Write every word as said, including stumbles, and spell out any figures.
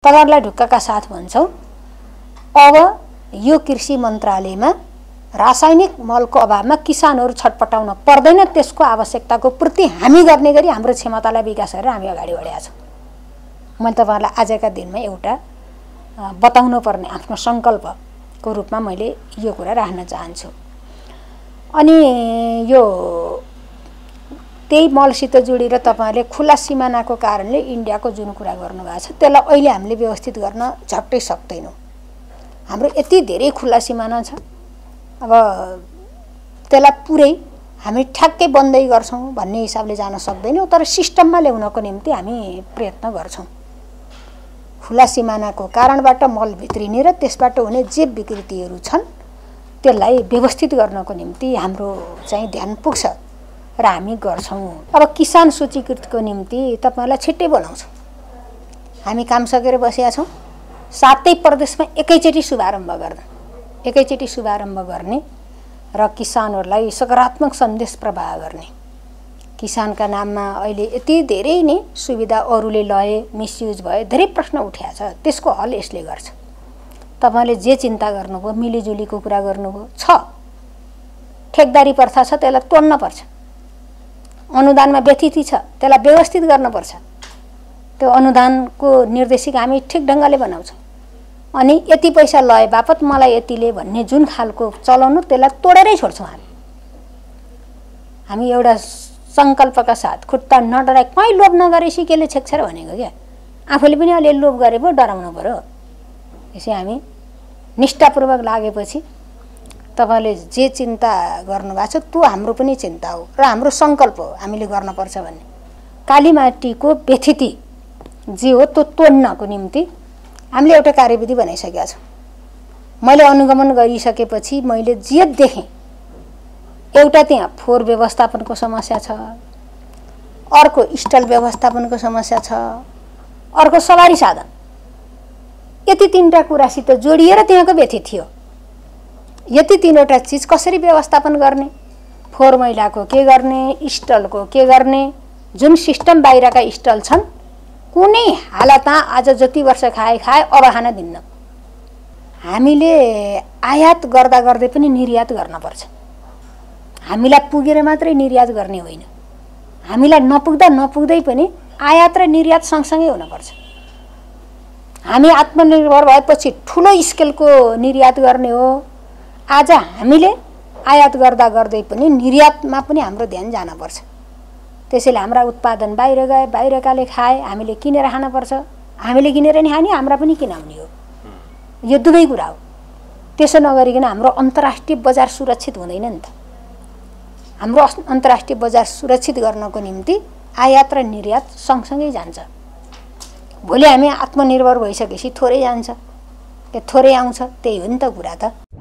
तपाईहरुलाई ढुक्काका साथ भन्छौं, अब यो कृषि मन्त्रालयमा रासायनिक मलको अभावमा किसानहरु छटपटाउन पर्दैन। त्यसको आवश्यकताको पूर्ति हामी गर्ने गरी हाम्रो क्षमतालाई विकास गरेर हामी अगाडि बढेका छौं। म तपाईहरुलाई आजका दिनमा एउटा बताउनु पर्ने आफ्नो संकल्पको रूपमा मैले यो कुरा राख्न चाहन्छु। अनि यो त्यही मलसित जोडेर तपाईहरुले खुला सीमानाको कारणले इन्डियाको जुन कुरा गर्नुभएको छ त्यसलाई अहिले हामीले व्यवस्थित गर्न झट्टै सक्दैनौं। हाम्रो यति धेरै खुला सीमाना छ, अब त्यसलाई पुरै हामी ठ्याक्कै बन्दै गर्छौं भन्ने हिसाबले जान सक्दैनौं, तर सिस्टममा ल्याउनको निम्ति हामी प्रयत्न गर्छौं। खुला सीमानाको कारणबाट मल भित्रिने र त्यसबाट हुने जे विकृतिहरू छन् त्यसलाई व्यवस्थित गर्नको निम्ति हाम्रो चाहिँ ध्यान पुग्छ र हामी गर्छौं। अब किसान सूचीकृतको निम्ति तपाईहरुलाई छिट्टै बनाउँछौं। हामी काम सकेर बसेका छौं। सातै प्रदेशमा एकैचोटी शुभारम्भ गर्न एकैचोटी शुभारम्भ गर्ने र किसानहरुलाई सकारात्मक सन्देश प्रवाह गर्ने। किसानका नाममा अहिले यति धेरै नै सुविधा अरूले लए, मिसयुज भयो, धेरै प्रश्न उठ्या छ। त्यसको हल यसले गर्छ। तपाईले जे चिन्ता गर्नुभयो, मिलिजुलीको कुरा गर्नुभयो छ, ठेकदारी प्रथा छ, त्यसलाई तोड्न पर्छ। अनुदानमा व्यथिति छ, त्यसलाई व्यवस्थित गर्न पर्छ। त्यो अनुदानको निर्देशिका हामी ठिक ढंगले बनाउँछौं। अनि यति पैसा लए बापत मलाई यतिले भन्ने जुन खालको चलाउनु त्यसलाई तोडेरै छोड्छौं। हामी हामी एउटा संकल्पका साथ खुट्टा नडराई कहीं लोभ नगरेसी केले छेक्छ र भनेको के, आफूले पनि अलि लोभ गरे पो डराउनु पर्यो। यसै हामी निष्ठापूर्वक लागेपछि तपाईले जे चिन्ता गर्नुभएको छ त्यो हाम्रो पनि चिन्ता हो र हाम्रो संकल्प हो हामीले गर्न पर्छ भन्ने। कालीमाटीको व्यथिति जे हो त्यो तोड्नको निम्ति हामीले एउटा कार्यविधि बनाइसकेका छौं। मैले अनुगमन गरिसकेपछि मैले जे देखेँ, एउटा त्यहाँ फोहोर व्यवस्थापनको समस्या छ, अर्को स्टल व्यवस्थापनको समस्या छ, अर्को सवारी साधन, यति तीनटा कुरासित जोडिएर त्यहाँको व्यथिति थियो। यति तीनवटा चीज कसरी व्यवस्थापन गर्ने, फोहोर मैलाको के गर्ने, स्टलको के गर्ने, जुन सिस्टम बाहिरका स्टल छन् कुनै हालतमा आज जति वर्ष खाए खाए अब खान दिन्न। हामीले आयात गर्दा गर्दै पनि निर्यात गर्न पर्छ। हामीलाई पुगेर मात्रै निर्यात गर्ने होइन, हामीलाई नपुग्दा नपुग्दै पनि आयात र निर्यात सँगसँगै हुन पर्छ। हामी आत्मनिर्भर भएपछि ठूलो स्केलको निर्यात गर्ने हो। आज हामीले आयात गर्दा गर्दै पनि निर्यातमा पनि हाम्रो ध्यान जान पर्छ। त्यसैले हाम्रा उत्पादन बाहिर गए, बाहिरकाले खाए, हामीले किनेर खान पर्छ। हामीले किनेर नि खाने, हाम्रा पनि किनाउने हो। यो दुवै कुरा हो। त्यसो नगरिकन हाम्रो अन्तर्राष्ट्रिय बजार सुरक्षित हुँदैन नि त। हाम्रो अन्तर्राष्ट्रिय बजार सुरक्षित गर्नको निम्ति आयात र निर्यात सँगसँगै जान्छ। भोलि हामी आत्मनिर्भर भइसकेपछि थोरै जान्छ, त्यो थोरै आउँछ, त्यही हो नि त कुरा त।